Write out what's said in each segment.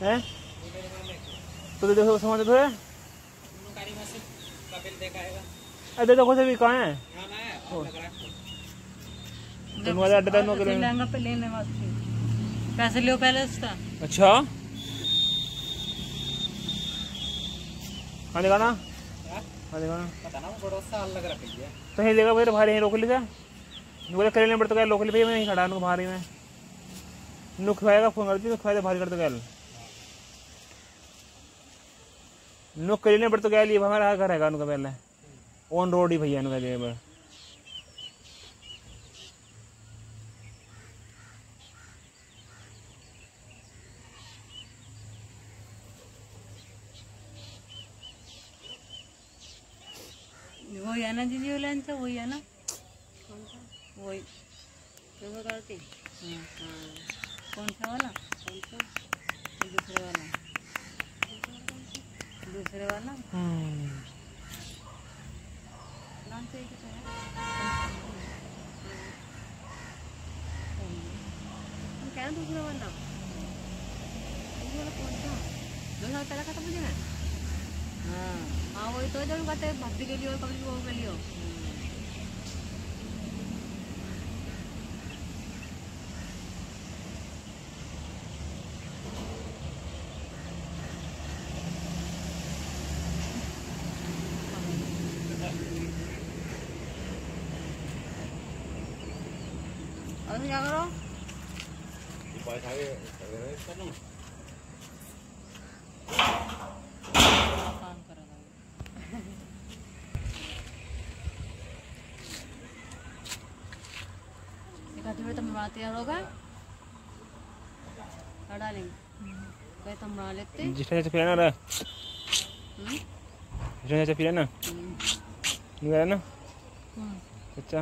हैं तो देखो सामान देखो है अरे देखो से भी कहाँ है लहंगा पे लेने वास्ते पैसे लियो पहले उसका। अच्छा हाँ दिखाना पता ना बड़ा साल लग रहा है तो यही देगा भाई भारी रोक लीजिए बोले करेले पड़ता है लोकल भैया मैं नहीं खड़ा भारी में नुक खाएगा फोन करती तो खाए भारी करते गया नुक करेले पड़ता गया लिए हमारा घर है उनका पहले ऑन रोड ही भैया उनका जेब वही है ना दीदी वो लेंस वही है ना वही तो वो करती कौन सा वाला दूसरे वाला नाम से क्या है हम क्या दूसरा वाला कौन सा 2 साल पहले खत्म हो गया। हाँ वही तो जब कहते हैं भक्ति के लिए और कभी वो के लिए और क्या करो तैयार होगा डालेंगे तुम बना लेते जिसने जैसे फिर ना जिसने जैसे फिर ना निकाला ना अच्छा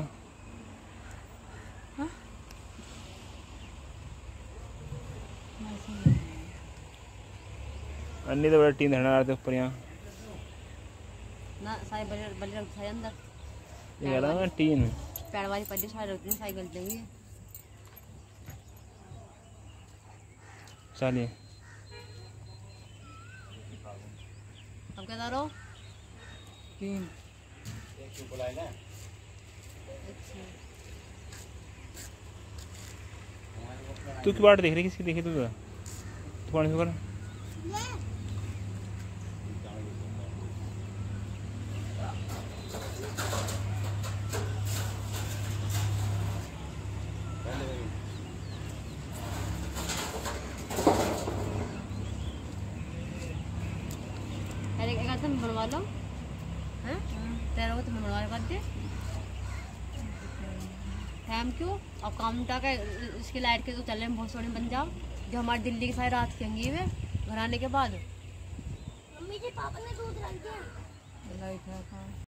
अन्य तो बड़ा टीम धरना रहा था ऊपर यहाँ ना सारे बल्ले रख सारे अंदर ये वाला ना टीम पैर वाली पल्ली सारे रखते हैं साइकिल देंगे चलिए अब क्या दारो 3 तू की बाट देख रही किसकी देखी तू पानी से कर तुम बनवा लो हैं तेरा को तुम बनवा दे थैंक यू। और काउंटा का इसकी लाइट के तो चलने में बहुत सोने बन जाओ जो हमारी दिल्ली की सारी रात खेंगी वे घर आने के बाद। मम्मी जी पापा ने दूध रख दिया लाइट है।